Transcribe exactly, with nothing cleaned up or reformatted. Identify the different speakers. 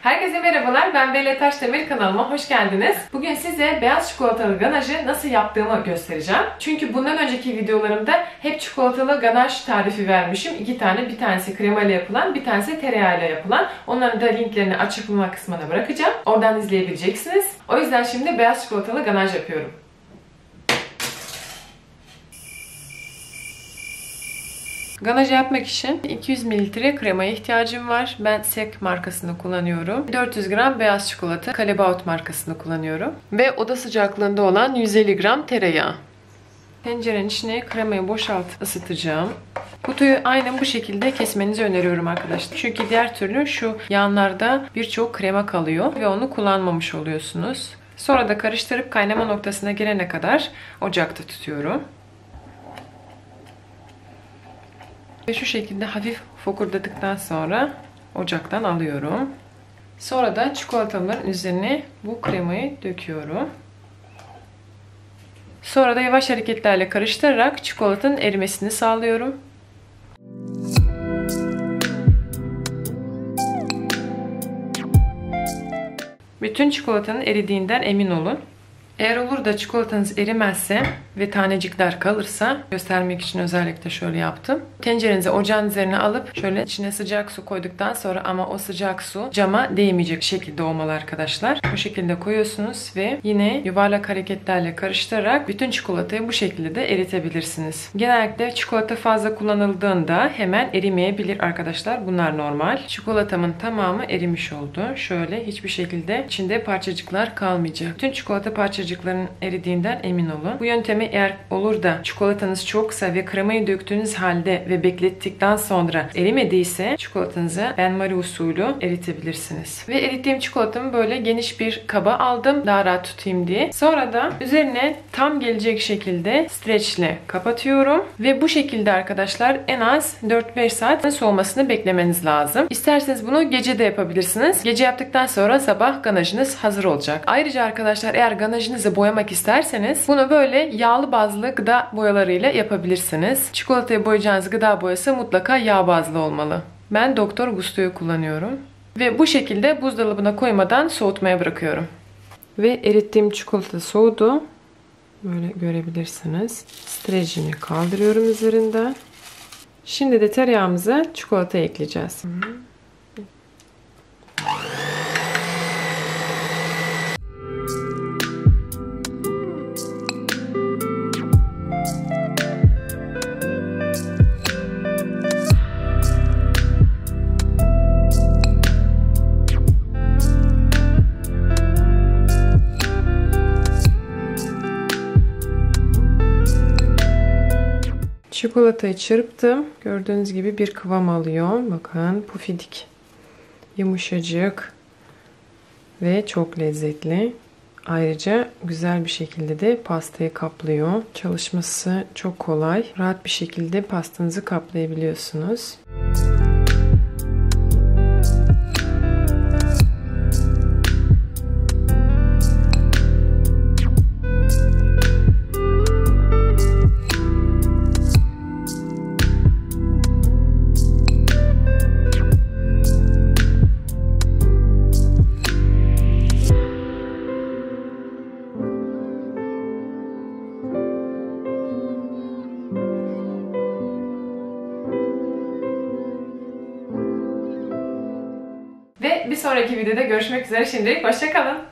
Speaker 1: Herkese merhabalar, ben Belle Taşdemir, kanalıma hoş geldiniz. Bugün size beyaz çikolatalı ganajı nasıl yaptığımı göstereceğim. Çünkü bundan önceki videolarımda hep çikolatalı ganaj tarifi vermişim. İki tane, bir tanesi kremayla yapılan, bir tanesi tereyağıyla yapılan. Onların da linklerini açıklama kısmına bırakacağım. Oradan izleyebileceksiniz. O yüzden şimdi beyaz çikolatalı ganaj yapıyorum. Ganajı yapmak için iki yüz mililitre kremaya ihtiyacım var. Ben Sek markasını kullanıyorum. dört yüz gram beyaz çikolata, Callebaut markasını kullanıyorum. Ve oda sıcaklığında olan yüz elli gram tereyağı. Tencerenin içine kremayı boşaltıp ısıtacağım. Kutuyu aynen bu şekilde kesmenizi öneriyorum arkadaşlar. Çünkü diğer türlü şu yanlarda birçok krema kalıyor ve onu kullanmamış oluyorsunuz. Sonra da karıştırıp kaynama noktasına gelene kadar ocakta tutuyorum. Ve şu şekilde hafif fokurdadıktan sonra ocaktan alıyorum. Sonra da çikolataların üzerine bu kremayı döküyorum. Sonra da yavaş hareketlerle karıştırarak çikolatanın erimesini sağlıyorum. Bütün çikolatanın eridiğinden emin olun. Eğer olur da çikolatanız erimezse ve tanecikler kalırsa, göstermek için özellikle şöyle yaptım. Tencerenizi ocağın üzerine alıp şöyle içine sıcak su koyduktan sonra, ama o sıcak su cama değmeyecek şekilde olmalı arkadaşlar. Bu şekilde koyuyorsunuz ve yine yuvarlak hareketlerle karıştırarak bütün çikolatayı bu şekilde de eritebilirsiniz. Genellikle çikolata fazla kullanıldığında hemen erimeyebilir arkadaşlar. Bunlar normal. Çikolatamın tamamı erimiş oldu. Şöyle hiçbir şekilde içinde parçacıklar kalmayacak. Bütün çikolata parçacıkları eridiğinden emin olun. Bu yöntemi eğer olur da çikolatanız çoksa ve kremayı döktüğünüz halde ve beklettikten sonra erimediyse çikolatanızı benmari usulü eritebilirsiniz. Ve erittiğim çikolatamı böyle geniş bir kaba aldım daha rahat tutayım diye. Sonra da üzerine tam gelecek şekilde streçle kapatıyorum. Ve bu şekilde arkadaşlar en az dört beş saat soğumasını beklemeniz lazım. İsterseniz bunu gece de yapabilirsiniz. Gece yaptıktan sonra sabah ganajınız hazır olacak. Ayrıca arkadaşlar eğer ganajınızı boyamak isterseniz bunu böyle yağlı bazlı gıda boyalarıyla yapabilirsiniz. Çikolatayı boyayacağınız gıda boyası mutlaka yağ bazlı olmalı. Ben Doktor Gusto'yu kullanıyorum. Ve bu şekilde buzdolabına koymadan soğutmaya bırakıyorum. Ve erittiğim çikolata soğudu. Böyle görebilirsiniz. Streçini kaldırıyorum üzerinden. Şimdi de tereyağımıza çikolata ekleyeceğiz. Çikolatayı çırptım. Gördüğünüz gibi bir kıvam alıyor. Bakın pufidik. Yumuşacık. Ve çok lezzetli. Ayrıca güzel bir şekilde de pastayı kaplıyor. Çalışması çok kolay. Rahat bir şekilde pastanızı kaplayabiliyorsunuz. Ve bir sonraki videoda görüşmek üzere. Şimdilik hoşça kalın.